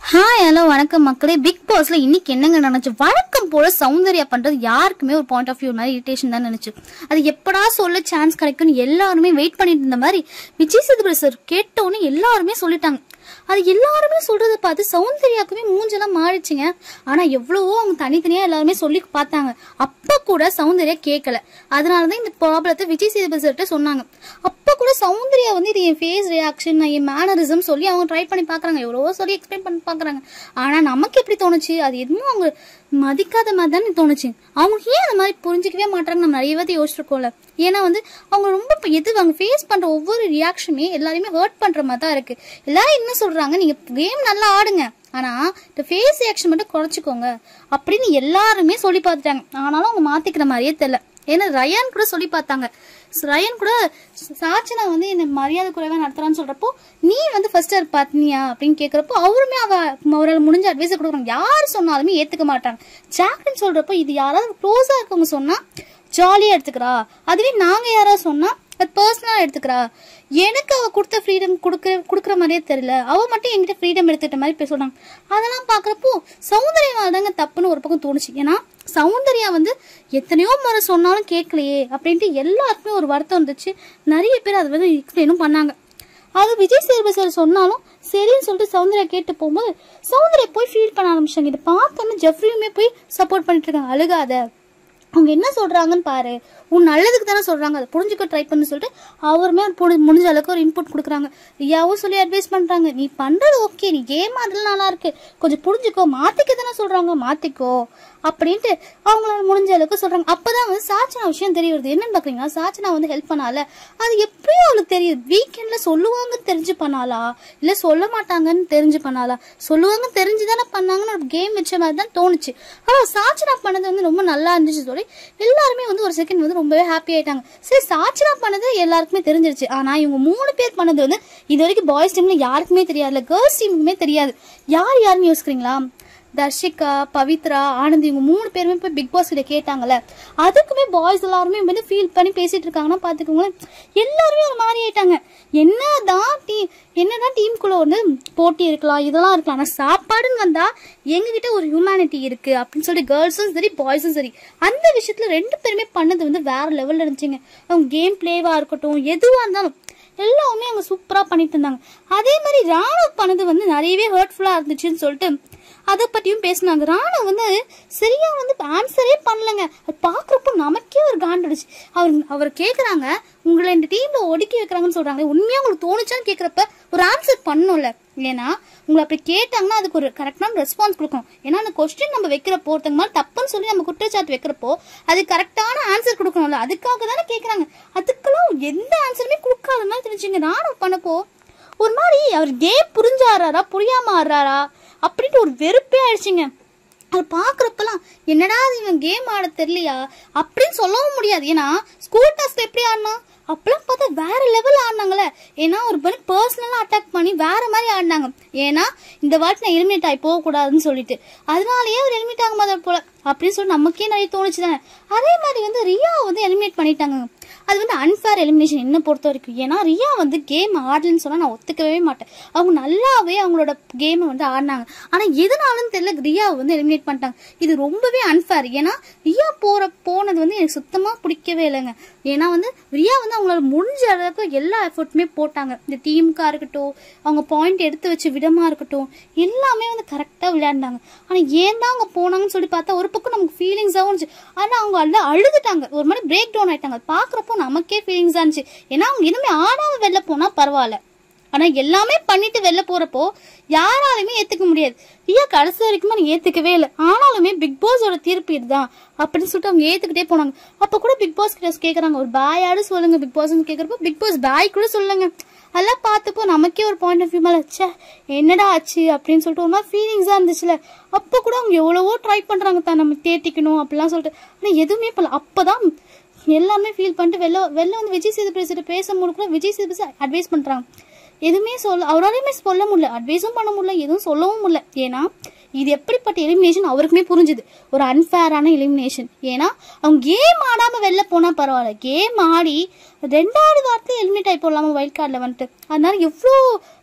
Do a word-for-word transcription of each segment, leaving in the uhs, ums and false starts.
Hi hello வணக்கம் மக்களே. Big பாஸ்ல இன்னைக்கு என்னங்க நினைச்சு வழக்கம் போல சௌந்தர்யா பண்றது யாருக்குமே ஒரு பாயிண்ட் ஆஃப் வியூ மாதிரி இரிட்டேஷன் தான் நினைச்சு அது எப்படா சொல்ல சான்ஸ் கிடைக்கும்னு எல்லாருமே வெயிட் பண்ணிட்டு இருந்த மாதிரி விஜய் சேதுபதி சார் கேட்டோன்னு எல்லாருமே சொல்லிட்டாங்க. அது எல்லாருமே சொல்றதை பார்த்து சௌந்தர்யாக்குமே மூஞ்செல்லாம் மாறிச்சுங்க. ஆனா எவ்வளவோ அவங்க தனித்தனியா எல்லாருமே சொல்லி பார்த்தாங்க. அப்ப கூட சௌந்தர்யா கேட்கல. அதனாலதான் இந்த ப்ராப்ளத்தை விஜய் சேதுபதி சார்கிட்ட சொன்னாங்க. அப்ப கூட சௌந்தர்யா வந்து இது என் ஃபேஸ் ரியாக்ஷன், என் மேனரிசம் சொல்லி அவங்க ட்ரை பண்ணி பாக்குறாங்க, எவ்வளவோ சொல்லி எக்ஸ்பிளைன் பண்ணி பாக்குறாங்க. ஆனா நமக்கு எப்படி தோணுச்சு, அது எதுவும் அவங்க மதிக்காத மாதிரி தானே தோணுச்சு. அவங்க ஏன் அந்த மாதிரி புரிஞ்சிக்கவே மாட்டாங்க நம்ம நிறைய வாட்டி யோசிச்சிருக்கோம்ல. ஏன்னா வந்து அவங்க ரொம்ப எது அவங்க ஃபேஸ் பண்ற ஒவ்வொரு ரியாக்ஷனுமே எல்லாரையுமே ஹர்ட் பண்ற மாதிரி தான் இருக்கு. எல்லாரும் என்ன சொல்றாங்க, நீங்க கேம் நல்லா ஆடுங்க, ஆனா இந்த ஃபேஸ் ரியாக்ஷன் மட்டும் குறைச்சிக்கோங்க அப்படின்னு எல்லாருமே சொல்லி பார்த்துட்டாங்க. ஆனாலும் அவங்க மாத்திக்கிற மாதிரியே தெரியல. ஏன்னா ரயான் கூட சொல்லி பார்த்தாங்க. ரயான் கூட சாச்சனா வந்து என்ன மரியாதை குறைவா நடத்துறான்னு சொல்றப்போ நீ வந்து ஃபர்ஸ்ட் இயர் பாத்தினியா அப்படின்னு கேட்கறப்போ அவருமே அவ அவரால் முடிஞ்ச அட்வைஸ் கொடுக்குறாங்க. யாரு சொன்னாலுமே ஏத்துக்க மாட்டாங்க. ஜாக்லின் சொல்றப்போ இது யாராவது க்ளோஸா இருக்கவங்க சொன்னா ஜாலியா எடுத்துக்கிறா, அதுவே நாங்க யாராவது சொன்னா அது பர்சனலா எடுத்துக்கிறா. எனக்கு அவ கொடுத்த ஃப்ரீடம் கொடுக்க கொடுக்குற மாதிரியே தெரியல, அவ மட்டும் என்கிட்ட ஃப்ரீடம் எடுத்துக்கிட்ட மாதிரி பேசுறாங்க. அதெல்லாம் பாக்குறப்போ சௌந்தர்யாவால தாங்க தப்புன்னு ஒரு பக்கம் தோணுச்சு. ஏன்னா சௌந்தர்யா வந்து எத்தனையோ முறை சொன்னாலும் கேட்கலையே அப்படின்ட்டு எல்லாருக்குமே ஒரு வருத்தம் இருந்துச்சு. நிறைய பேர் அதை வந்து எக்ஸ்பிளைனும் பண்ணாங்க. அது விஜய் சேதுபதி சார் சொன்னாலும் சரின்னு சொல்லிட்டு சௌந்தர்யா கேட்டு போகும்போது சௌந்தர்யா போய் ஃபீல் பண்ண ஆரம்பிச்சாங்க. இதை பார்த்தோன்னா ஜெஃப்ரியுமே போய் சப்போர்ட் பண்ணிட்டு இருக்காங்க. அழுகாத, அவங்க என்ன சொல்றாங்கன்னு பாரு, உன் நல்லதுக்கு தானே சொல்றாங்க, அதை புரிஞ்சுக்க ட்ரை பண்ணு சொல்லிட்டு அவருமே முடிஞ்ச அளவுக்கு ஒரு இன்புட் கொடுக்குறாங்க. ரியாவும் சொல்லி அட்வைஸ் பண்றாங்க, நீ பண்றது ஓகே, நீ கேம் அதெல்லாம் நல்லா இருக்கு, கொஞ்சம் புரிஞ்சுக்கோ, மாத்திக்க தானே சொல்றாங்க, மாத்திக்கோ அப்படின்ட்டு அவங்களால முடிஞ்ச அளவுக்கு சொல்றாங்க. அப்பதான் வந்து சாச்சனா விஷயம் தெரிய வருது. என்னன்னு பாக்குறீங்கன்னா, சாச்சனா வந்து ஹெல்ப் பண்ணால அது எப்படியும் அவளுக்கு தெரியுது. வீக்கெண்ட்ல சொல்லுவாங்கன்னு தெரிஞ்சு பண்ணாலா இல்ல சொல்ல மாட்டாங்கன்னு தெரிஞ்சு பண்ணாலா, சொல்லுவாங்க தெரிஞ்சுதானே பண்ணாங்கன்னு ஒரு கேம் வச்ச மாதிரி தான் தோணுச்சு. ஆனா சாச்சனா பண்ணது வந்து ரொம்ப நல்லா இருந்துச்சு சொல்லி எல்லாருமே வந்து ஒரு செகண்ட் வந்து ரொம்பவே ஹாப்பி ஆயிட்டாங்க. சரி, சாச்சனா பண்ணது எல்லாருக்குமே தெரிஞ்சிருச்சு. ஆனா இவங்க மூணு பேர் பண்ணது வந்து இது வரைக்கும் பாய்ஸ் டீம்ல யாருக்குமே தெரியாது, கேர்ள்ஸ் டீமுக்குமே தெரியாது. யார் யாருன்னு யோசிக்கிறீங்களா? தர்ஷிகா, பவித்ரா, ஆனந்த், இவங்க மூணு பேருமே போய் பிக் பாஸ் கிட்ட கேட்டாங்கல்ல, அதுக்குமே பாய்ஸ் எல்லாருமே வந்து ஃபீல் பண்ணி பேசிட்டு இருக்காங்கன்னா பாத்துக்கோங்களேன். எல்லாருமே ஒரு மாதிரி ஆயிட்டாங்க. என்னதான் டீ என்னதான் டீமுக்குள்ள வந்து போட்டி இருக்கலாம், இதெல்லாம் இருக்கலாம், ஆனா சாப்பாடுன்னு வந்தா எங்ககிட்ட ஒரு ஹியூமனிட்டி இருக்கு அப்படின்னு சொல்லி கேர்ள்ஸும் சரி பாய்ஸும் சரி அந்த விஷயத்துல ரெண்டு பேருமே பண்ணது வந்து வேற லெவல்ல இருந்துச்சுங்க. அவங்க கேம் பிளேவா இருக்கட்டும், எதுவா இருந்தாலும் எல்லாமே அவங்க சூப்பரா பண்ணிட்டு இருந்தாங்க. அதே மாதிரி ராணுவ பண்ணது வந்து நிறையவே ஹர்ட்ஃபுல்லா இருந்துச்சுன்னு சொல்லிட்டு அதை பத்தியும் பேசினாங்க. ராணுவ வந்து சரியா வந்து ஆன்சரே பண்ணலங்க. அது பாக்குறப்போ நமக்கே ஒரு காண்டடிச்சு. அவர் அவர் கேக்குறாங்க, உங்களை இந்த டீம்ல ஒடுக்கி வைக்கிறாங்கன்னு சொல்றாங்க, உண்மையா உங்களுக்கு தோணுச்சான்னு கேக்குறப்ப ஒரு ஆன்சர் பண்ணணும்ல. ஏன்னா உங்களை அப்படி கேட்டாங்கன்னா அதுக்கு ஒரு கரெக்டான ரெஸ்பான்ஸ் கொடுக்கணும். ஏன்னா அந்த கொஸ்டின் நம்ம வைக்கிறப்போ ஒருத்தங்க மாதிரி தப்புன்னு சொல்லி நம்ம குற்றச்சாட்டு வைக்கிறப்போ அது கரெக்டான ஆன்சர் கொடுக்கணும்ல. அதுக்காக தானே கேட்கறாங்க. அதுக்கெல்லாம் எந்த ஆன்சருமே கொடுக்காத மாதிரி தெரிஞ்சுங்க. ராணுவ பண்ணப்போ ஒரு மாதிரி அவர் கேம் புரிஞ்சு ஆடுறாரா புரியாம ஆடுறாரா அப்படின்ட்டு ஒரு வெறுப்பே ஆயிடுச்சுங்க. அது பாக்குறப்பெல்லாம் என்னடா இவன் கேம் ஆட தெரியலையா அப்படின்னு சொல்லவும் முடியாது. ஏன்னா ஸ்கூல் டெஸ்ட் எப்படி ஆடினா அப்பெல்லாம் பார்த்தா வேற லெவல் ஆடினாங்களே. ஏன்னா ஒரு பண்ணி பர்சனலா அட்டாக் பண்ணி வேற மாதிரி ஆடினாங்க. ஏன்னா இந்த வாட்டி நான் எலிமினேட் ஆகி போக கூடாதுன்னு சொல்லிட்டு அதனாலயே அவர் எலிமினேட் ஆக மாதிரி போல அப்படின்னு சொல்லி நமக்கே நிறைய தோணுச்சு தானே. அதே மாதிரி வந்து ரியா வந்து எலிமினேட் பண்ணிட்டாங்க. அது வந்து அன்ஃபேர் எலிமினேஷன் என்ன பொறுத்த வரைக்கும். ஏன்னா ரியா வந்து கேம் ஆடலன்னு சொன்னா நான் ஒத்துக்கவே மாட்டேன். அவங்க நல்லாவே அவங்களோட கேமை வந்து ஆடினாங்க. ஆனா எதனாலும் தெரியல ரியாவை வந்து எலிமினேட் பண்ணிட்டாங்க. இது ரொம்பவே அன்ஃபேர். ஏன்னா ரியா போற போனது வந்து எனக்கு சுத்தமா பிடிக்கவே இல்லைங்க. ஏன்னா வந்து ரியா வந்து அவங்களோட முடிஞ்ச அளவுக்கு எல்லா எஃபர்ட்டுமே போட்டாங்க. இந்த டீமுக்கா இருக்கட்டும், அவங்க பாயிண்ட் எடுத்து வச்சு விடமா இருக்கட்டும், எல்லாமே வந்து கரெக்டா விளையாண்டாங்க. ஆனா ஏன் தான் அவங்க போனாங்கன்னு சொல்லி பார்த்தா ஒரு பக்கம் நமக்கு ஃபீலிங்ஸாவும் இருந்துச்சு. ஆனா அவங்க எல்லாம் அழுதுட்டாங்க, ஒரு மாதிரி பிரேக் டவுன் ஆயிட்டாங்க. பாக்குறப்போ நமக்கே ஃபீலிங்ஸா இருந்துச்சு. ஏன்னா அவங்க இனிமே ஆடாம வெளில போனா பரவாயில்ல, ஆனா எல்லாமே பண்ணிட்டு வெளில போறப்போ யாராலுமே ஏத்துக்க முடியாது. ரியா கடைசி வரைக்குமே நீங்க ஏத்துக்கவே இல்லை. ஆனாலுமே பிக் பாஸோட தீர்ப்பு இதுதான் அப்படின்னு சொல்லிட்டு அவங்க ஏத்துக்கிட்டே போனாங்க. அப்ப கூட பிக் பாஸ் கிட்ட கேக்குறாங்க, ஒரு பாயாடு சொல்லுங்க பிக் பாஸ் கேக்குறப்போ பிக் பாஸ் பாய் கூட சொல்லுங்க. அதெல்லாம் பார்த்தப்போ நமக்கே ஒரு பாயிண்ட் ஆஃப் வியூ மேல ச்சே என்னடா ஆச்சு அப்படின்னு சொல்லிட்டு ஒரு மாதிரி ஃபீலிங்ஸா இருந்துச்சுல. அப்ப கூட அவங்க எவ்வளவோ ட்ரை பண்றாங்க தான் நம்ம தேட்டிக்கணும் அப்படிலாம் சொல்லிட்டு, ஆனா எதுவுமே பண்ணல. அப்பதான் எல்லாமே ஃபீல் பண்ணிட்டு வெளில வெளில வந்து விஜய் சேதுபதி பேசும்போது கூட விஜய் சேதுபதி அட்வைஸ் பண்றாங்க. எதுவுமே சொல்ல அவராலையுமே சொல்ல முடியல, அட்வைஸும் பண்ண முடியல, எதுவும் சொல்லவும் முடியல. ஏன்னா இது எப்படிப்பட்ட எலிமினேஷன் அவருக்குமே புரிஞ்சுது, ஒரு அன்ஃபேரான எலிமினேஷன். ஏன்னா அவங்க கேம் ஆடாம வெளில போனா பரவாயில்ல, கேம் ஆடி ரெண்டாவது வாரத்துல எலிமினேட் ஆகி போடலாமா வைல்ட் கார்டில் வந்துட்டு. அதனால எவ்வளோ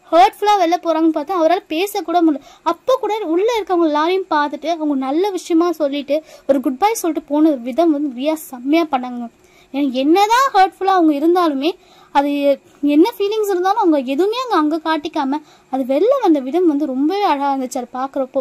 ஹர்ட்ஃபுல்லா வெளில போறாங்கன்னு பார்த்தா அவரால் பேசக்கூட முடியல. அப்போ கூட உள்ள இருக்கவங்க எல்லாரையும் பார்த்துட்டு அவங்க நல்ல விஷயமா சொல்லிட்டு ஒரு குட் பை சொல்லிட்டு போன விதம் வந்து ரியா செம்மையா பண்ணாங்க. என்னதான் ஹர்ட்ஃபுல்லா அவங்க இருந்தாலுமே அது என்ன ஃபீலிங்ஸ் இருந்தாலும் அவங்க எதுவுமே அங்க அங்க காட்டிக்காம அது வெளில வந்த விதம் வந்து ரொம்பவே அழகா இருந்துச்சு. அது பாக்குறப்போ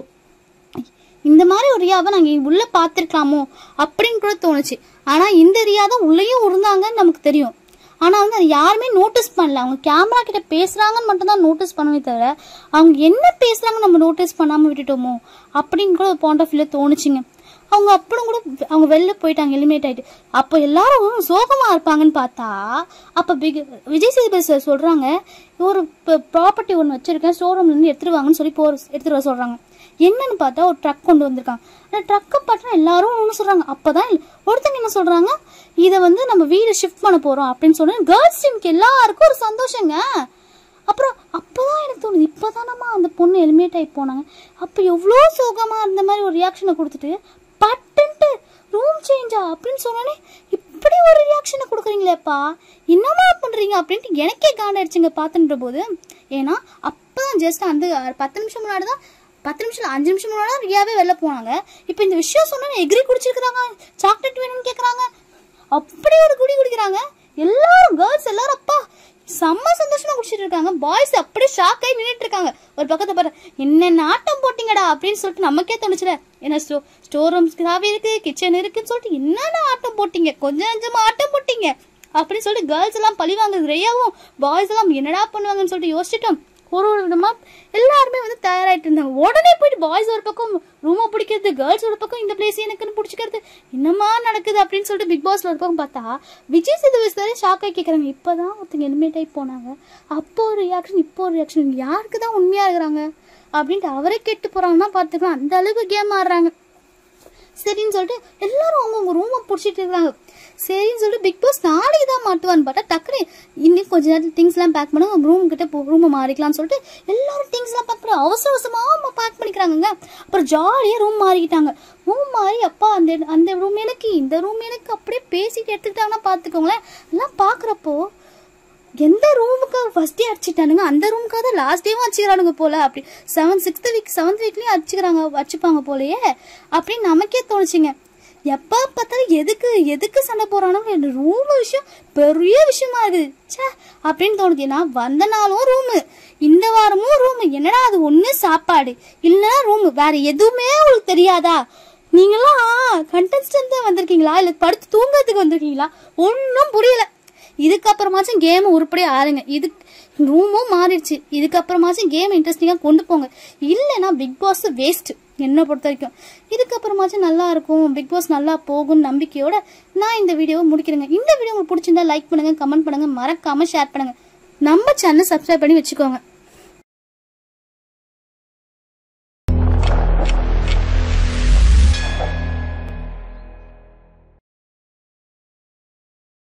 இந்த மாதிரி ஒரு ரியாவை நாங்க உள்ள பாத்திருக்கலாமோ அப்படின்னு கூட தோணுச்சு. ஆனா இந்த ரியா தான் உள்ளேயும் இருந்தாங்கன்னு நமக்கு தெரியும். ஆனா வந்து அது யாருமே நோட்டீஸ் பண்ணல. அவங்க கேமரா கிட்ட பேசுறாங்கன்னு மட்டும் தான் நோட்டீஸ் பண்ணவே தவிர அவங்க என்ன பேசுறாங்கன்னு நம்ம நோட்டீஸ் பண்ணாம விட்டுட்டோமோ அப்படின்னு கூட ஒரு பாயிண்ட் ஆஃப் வியூல தோணுச்சுங்க. அவங்க அப்புறம் கூட அவங்க வெளில போயிட்டாங்க எலிமினேட் ஆயிட்டு. அப்போ எல்லாரும் சோகமா இருப்பாங்கன்னு பார்த்தா அப்ப பிக் விஜய் சேதுபதி சார் சொல்றாங்க ஒரு ப்ராப்பர்ட்டி ஒன்று வச்சிருக்கேன் ஷோரூம்ல இருந்து எடுத்துருவாங்கன்னு சொல்லி போ எடுத்துட்டு வர சொல்றாங்க. என்னன்னு பார்த்தா ஒரு ட்ரக் கொண்டு வந்திருக்காங்க. அந்த ட்ரக்கை பார்த்தா எல்லாரும் ஒன்று சொல்றாங்க. அப்பதான் ஒருத்தங்க என்ன சொல்றாங்க இதை வந்து நம்ம வீடு ஷிஃப்ட் பண்ண போறோம் அப்படின்னு சொன்னா கேர்ள்ஸ் டீமுக்கு எல்லாருக்கும் ஒரு சந்தோஷங்க. அப்புறம் அப்பதான் எனக்கு தோணுது இப்பதானம்மா அந்த பொண்ணு எலிமினேட் ஆகி போனாங்க. அப்ப எவ்வளோ சோகமா இந்த மாதிரி ஒரு ரியாக்ஷனை கொடுத்துட்டு பட்டுன்ட்டு ரூம் சேஞ்சா அப்படின்னு சொன்னோன்னே இப்படி ஒரு ரியாக்ஷனை கொடுக்குறீங்களேப்பா என்னமா பண்றீங்க அப்படின்ட்டு எனக்கே காண்டாயிடுச்சுங்க பார்த்துன்ற போது. ஏன்னா அப்பதான் ஜஸ்ட் அந்த பத்து நிமிஷம் முன்னாடிதான் பத்து நிமிஷம் அஞ்சு நிமிஷம் முன்னாடி ரியாவே வெளில போனாங்க. இப்ப இந்த விஷயம் சொன்னா எக்ரி குடிச்சிருக்காங்க சாக்லேட் வேணும்னு கேக்குறாங்க. அப்படி ஒரு குடி குடிக்கிறாங்க எல்லாரும் கேர்ள்ஸ் எல்லாரும் அப்பா செம்ம சந்தோஷமா குடிச்சிட்டு இருக்காங்க. பாய்ஸ் அப்படியே ஷாக் ஆகி நின்றுட்டு இருக்காங்க. ஒரு பக்கத்தை பாரு என்னென்ன ஆட்டம் போட்டீங்கடா அப்படின்னு சொல்லிட்டு நமக்கே தோணுச்சுல. ஏன்னா ஸ்டோ ஸ்டோர் ரூம்ஸ்க்காவே இருக்கு கிச்சன் இருக்குன்னு சொல்லிட்டு என்னென்ன ஆட்டம் போட்டீங்க கொஞ்சம் கொஞ்சமா ஆட்டம் போட்டீங்க அப்படின்னு சொல்லிட்டு கேர்ள்ஸ் எல்லாம் பழி வாங்குறது ரியாவும் பாய்ஸ் எல்லாம் என்னடா பண்ணுவாங்கன்னு சொல்லிட்டு யோசிச்சுட்டோம். ஒரு ஒரு விதமா எல்லாருமே வந்து தயாராயிட்டு இருந்தாங்க. உடனே போயிட்டு பாய்ஸ் ஒரு பக்கம் ரூமா பிடிக்கிறது கேர்ள்ஸ் ஒரு பக்கம் இந்த பிளேஸ் எனக்குன்னு பிடிச்சிக்கிறது என்னமா நடக்குது அப்படின்னு சொல்லிட்டு பிக் பாஸ்ல ஒரு பக்கம் பார்த்தா விஜய் சேதுபதி சார் ஷாக் ஆகி கேட்கறாங்க இப்பதான் ஒருத்தங்க எலிமினேட் ஆகி போனாங்க அப்போ ஒரு ரியாக்ஷன் இப்போ ஒரு ரியாக்ஷன் யாருக்கு தான் உண்மையா இருக்கிறாங்க அப்படின்ட்டு அவரே கேட்டு போறாங்கன்னா பாத்துக்கலாம் அந்த அளவுக்கு கேம் ஆடுறாங்க. சரின்னு சொல்லிட்டு எல்லாரும் அவங்கவுங்க ரூமை பிடிச்சிட்டு இருக்காங்க. சரின்னு சொல்லிட்டு பிக் பாஸ் நாளைக்கு தான் மாட்டுவான்னு பார்த்தா டக்குனு இன்னும் கொஞ்ச நேரத்தில் திங்ஸ் எல்லாம் பேக் பண்ணுங்க ரூம் கிட்ட ரூமை மாறிக்கலாம்னு சொல்லிட்டு எல்லாரும் திங்ஸ் எல்லாம் பேக் பண்ணி அவசர அவசரமா பேக் பண்ணிக்கிறாங்க. அப்புறம் ஜாலியா ரூம் மாறிக்கிட்டாங்க. ரூம் மாறி அப்பா அந்த அந்த ரூம் எனக்கு இந்த ரூம் எனக்கு அப்படியே பேசிட்டு எடுத்துக்கிட்டாங்கன்னா பாத்துக்கோங்களேன். எல்லாம் பாக்குறப்போ எந்த ரூமுக்கு ஃபர்ஸ்ட் டே அடிச்சுட்டானுங்க அந்த ரூமுக்காக தான் லாஸ்ட் டேவும் அடிச்சுக்கிறானுங்க போல. அப்படி செவன் சிக்ஸ்த் வீக் செவன்த் வீக்லயும் அடிச்சுக்கிறாங்க வச்சுப்பாங்க போலயே அப்படின்னு நமக்கே தோணுச்சுங்க. எப்ப பார்த்தாலும் எதுக்கு எதுக்கு சண்டை போறானோ ரூம் விஷயம் பெரிய விஷயமா இருக்குது சே அப்படின்னு தோணுது. ஏன்னா வந்த நாளும் ரூமு இந்த வாரமும் ரூமு என்னடா அது ஒண்ணு சாப்பாடு இல்லைன்னா ரூமு வேற எதுவுமே உங்களுக்கு தெரியாதா? நீங்களாம் கண்டஸ்டன்ட் தான் வந்திருக்கீங்களா இல்ல படுத்து தூங்குறதுக்கு வந்திருக்கீங்களா ஒன்னும் புரியல. இதுக்கப்புறமாச்சும் கேம் உருப்படியா ஆளுங்க. இது ரூமும் மாறிடுச்சு. இதுக்கப்புறமாச்சும் கேம் இன்ட்ரெஸ்டிங்கா கொண்டு போங்க. இல்லைன்னா பிக் பாஸ் வேஸ்ட் என்ன பொறுத்த வரைக்கும். இதுக்கப்புறமாச்சும் நல்லா இருக்கும் பிக் பாஸ் நல்லா போகும் நம்பிக்கையோட நான் இந்த வீடியோவை முடிக்கிறேங்க. இந்த வீடியோ உங்களுக்கு பிடிச்சிருந்தா லைக் பண்ணுங்க கமெண்ட் பண்ணுங்க மறக்காம ஷேர் பண்ணுங்க. நம்ம சேனல் சப்ஸ்கிரைப் பண்ணி வச்சுக்கோங்க.